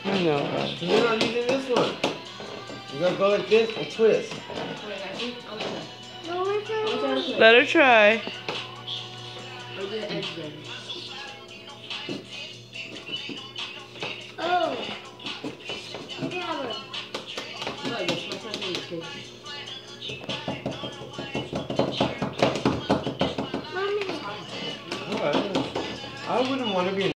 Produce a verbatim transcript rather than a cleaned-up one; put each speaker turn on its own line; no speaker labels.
I know.
So you're not using this one. You gotta go like this and twist.
Let her try.
Oh.
I wouldn't want to be